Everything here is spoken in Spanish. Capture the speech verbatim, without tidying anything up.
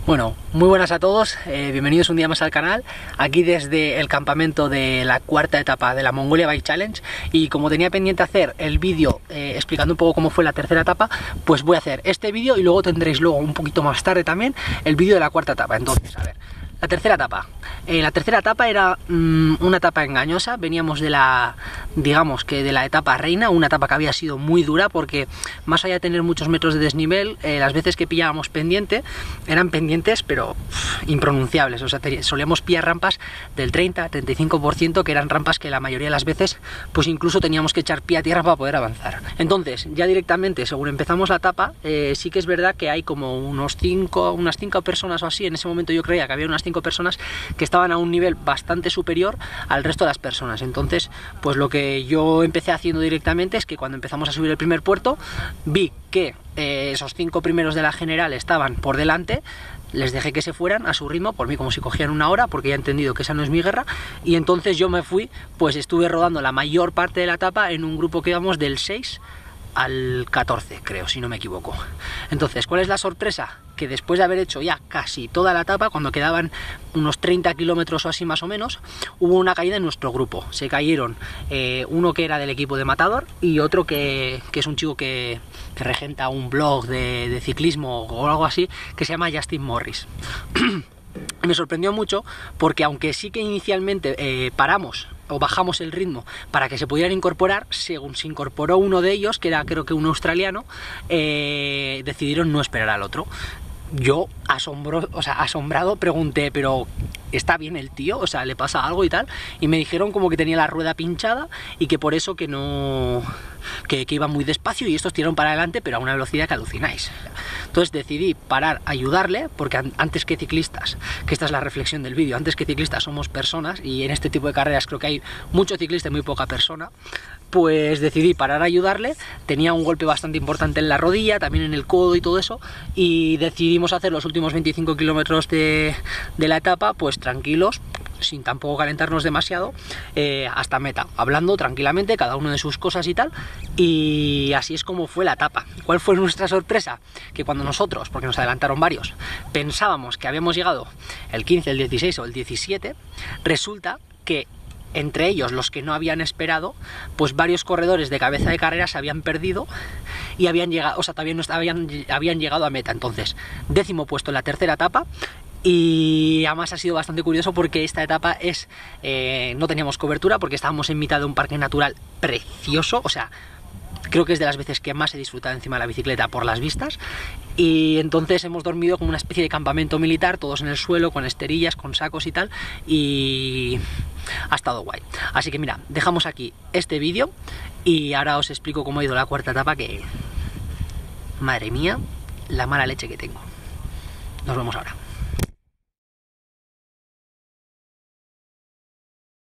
Bueno, muy buenas a todos, eh, bienvenidos un día más al canal, aquí desde el campamento de la cuarta etapa de la Mongolia Bike Challenge. Y como tenía pendiente hacer el vídeo eh, explicando un poco cómo fue la tercera etapa, pues voy a hacer este vídeo y luego tendréis luego un poquito más tarde también el vídeo de la cuarta etapa. Entonces, a ver, la tercera etapa. Eh, la tercera etapa era mmm, una etapa engañosa. Veníamos de la, digamos que de la etapa reina, una etapa que había sido muy dura porque más allá de tener muchos metros de desnivel, eh, las veces que pillábamos pendiente, eran pendientes pero uff, impronunciables. O sea, solíamos pillar rampas del treinta a treinta y cinco por ciento, que eran rampas que la mayoría de las veces pues incluso teníamos que echar pie a tierra para poder avanzar. Entonces, ya directamente, según empezamos la etapa, eh, sí que es verdad que hay como unos cinco, unas cinco personas o así. En ese momento yo creía que había unas cinco personas que estaban a un nivel bastante superior al resto de las personas. Entonces, pues lo que yo empecé haciendo directamente es que cuando empezamos a subir el primer puerto, vi que eh, esos cinco primeros de la general estaban por delante. Les dejé que se fueran a su ritmo, por mí como si cogían una hora, porque ya he entendido que esa no es mi guerra. Y entonces yo me fui, pues estuve rodando la mayor parte de la etapa en un grupo que íbamos del seis al catorce, creo, si no me equivoco. Entonces, ¿cuál es la sorpresa? Que después de haber hecho ya casi toda la etapa, cuando quedaban unos treinta kilómetros o así más o menos, hubo una caída en nuestro grupo. Se cayeron eh, uno que era del equipo de Matador y otro que, que es un chico que, que regenta un blog de, de ciclismo o algo así, que se llama Justin Morris. Me sorprendió mucho porque aunque sí que inicialmente eh, paramos o bajamos el ritmo para que se pudieran incorporar, según se incorporó uno de ellos, que era creo que un australiano, eh, decidieron no esperar al otro. Yo, asombro, o sea, asombrado, pregunté, pero ¿está bien el tío? O sea, ¿le pasa algo y tal? Y me dijeron como que tenía la rueda pinchada y que por eso que no... Que, que iba muy despacio y estos tiraron para adelante, pero a una velocidad que alucináis. Entonces decidí parar a ayudarle, porque an antes que ciclistas, que esta es la reflexión del vídeo, antes que ciclistas somos personas, y en este tipo de carreras creo que hay mucho ciclista y muy poca persona. Pues decidí parar a ayudarle. Tenía un golpe bastante importante en la rodilla, también en el codo y todo eso, y decidimos hacer los últimos veinticinco kilómetros de, de la etapa pues tranquilos, sin tampoco calentarnos demasiado, eh, hasta meta, hablando tranquilamente, cada uno de sus cosas y tal. Y así es como fue la etapa. ¿Cuál fue nuestra sorpresa? Que cuando nosotros, porque nos adelantaron varios, pensábamos que habíamos llegado el quince, el dieciséis o el diecisiete, resulta que entre ellos, los que no habían esperado, pues varios corredores de cabeza de carrera se habían perdido y habían llegado, o sea, todavía no habían, habían llegado a meta. Entonces, décimo puesto en la tercera etapa. Y además ha sido bastante curioso porque esta etapa es eh, no teníamos cobertura porque estábamos en mitad de un parque natural precioso. O sea, creo que es de las veces que más he disfrutado encima de la bicicleta por las vistas. Y entonces hemos dormido como una especie de campamento militar, todos en el suelo, con esterillas, con sacos y tal. Y ha estado guay. Así que mira, dejamos aquí este vídeo y ahora os explico cómo ha ido la cuarta etapa, que... madre mía, la mala leche que tengo. Nos vemos ahora.